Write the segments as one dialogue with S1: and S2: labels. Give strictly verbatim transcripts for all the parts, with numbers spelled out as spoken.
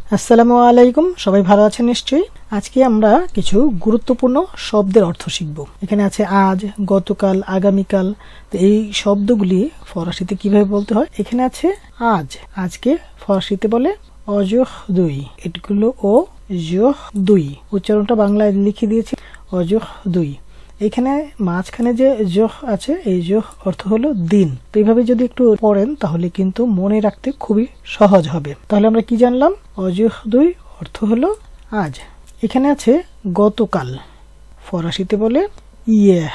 S1: আসসালামু আলাইকুম, সবাই ভালো আছেন নিশ্চয়ই। আজকে আমরা কিছু গুরুত্বপূর্ণ শব্দের অর্থ শিখব। এখানে আছে আজ, গতকাল, আগামীকাল। তো এই শব্দগুলি ফরাসিতে কিভাবে বলতে হয়। এখানে আছে আজ, আজকে ফরাসিতে বলে aujourd'hui। এগুলো ও জোহ দুই, উচ্চারণটা বাংলায় লিখে দিয়েছি aujourd'hui। এখানে মাঝখানে যে জোহ আছে, এই জোহ অর্থ হলো দিন। তো এইভাবে যদি একটু পড়েন তাহলে কিন্তু মনে রাখতে খুবই সহজ হবে। তাহলে আমরা কি জানলাম? aujourd'hui অর্থ হলো আজ। এখানে আছে গতকাল, ফরাসিতে বলে hier,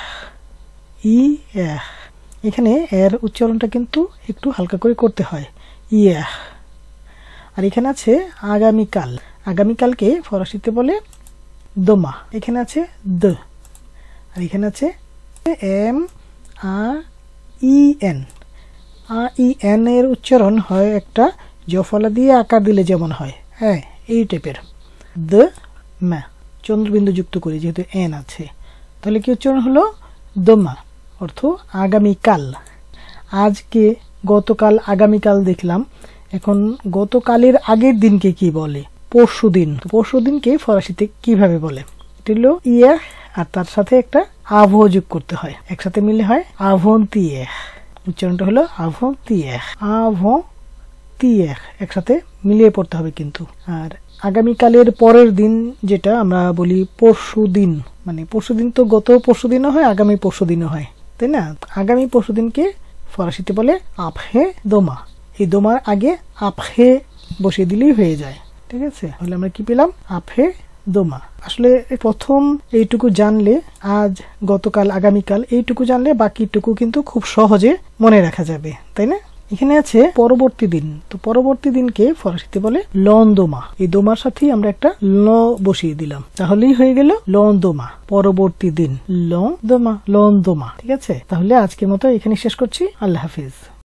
S1: hier। এখানে এর উচ্চারণটা কিন্তু একটু হালকা করে করতে হয়, hier। আর এখানে আছে আগামীকাল, আগামীকালকে ফরাসিতে বলে demain। এখানে আছে দ, আর এখানে আছে এম আ ই এন। আ ই এন এর উচ্চারণ হয় একটা জফলা দিয়ে আকার দিলে যেমন হয়, হ্যাঁ এই টাইপের। দ মা চন্দ্রবিন্দু যুক্ত করে যেহেতু এন আছে, তাহলে কি উচ্চারণ হলো দমা, অর্থ আগামীকাল। আজকে, গতকাল, আগামীকাল দেখলাম। এখন গতকালের আগের দিনকে কি বলে? পরশু দিন। পরশু দিনকে ফরাসিতে কিভাবে বলে? এটা হলো ইয়ে, আর তার সাথে একটা আভ যোগ করতে হয়, একসাথে মিলে হয় আভন্তিয়ে। উচ্চারণটা হলো আভন্তিয়ে, আভন্তিয়ে, একসাথে মিলিয়ে পড়তে হবে কিন্তু। আর আগামীকালের পরের দিন যেটা আমরা বলি পরশু দিন, মানে পরশু দিন তো গত পরশু দিনও হয়, আগামী পরশু দিনও হয়, তাই না? আগামী পরশু দিনকে ফরাসিতে বলে আপহে দোমা। এই দোমার আগে আপহে বসিয়ে দিলেই হয়ে যায়, ঠিক আছে? তাহলে আমরা কি পেলাম? আপহে দোমা। আসলে প্রথম এইটুকু জানলে, আজ, গতকাল, আগামীকাল, এইটুকু জানলে বাকিটুকু কিন্তু খুব সহজে মনে রাখা যাবে, তাই না? এখানে আছে পরবর্তী দিন। তো পরবর্তী দিনকে ফরাসিতে বলে লন্দোমা। এই দোমার সাথে আমরা একটা ল বসিয়ে দিলাম, তাহলেই হয়ে গেল লন্দোমা, পরবর্তী দিন। লন্দোমা, লন্দোমা, ঠিক আছে? তাহলে আজকের মতো এখানে শেষ করছি। আল্লাহ হাফিজ।